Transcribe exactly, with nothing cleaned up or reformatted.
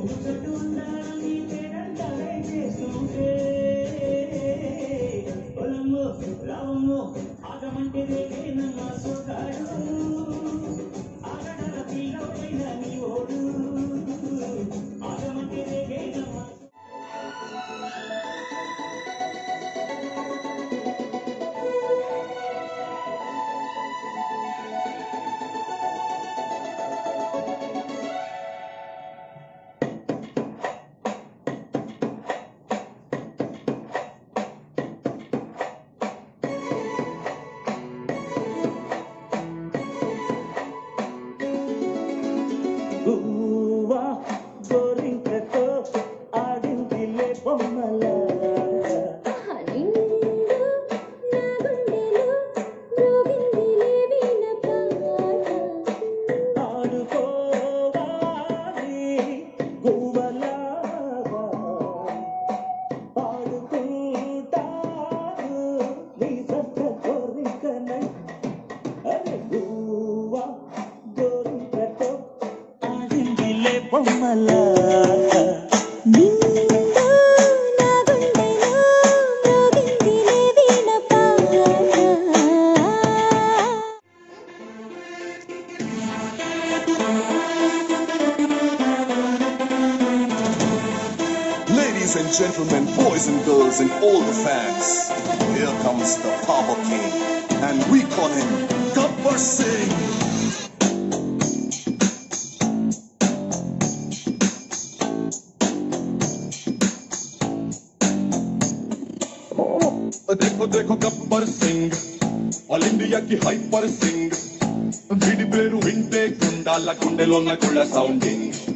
Ladies and gentlemen, boys and girls and all the fans, here comes the Power King, and we call him Gabbar Singh. देखो देखो Gabbar Singh all India की hyper Singh వీడి పేరు వింటే గుండాల గుండెలో ఉన్న గుళ్ళ సౌండింగ్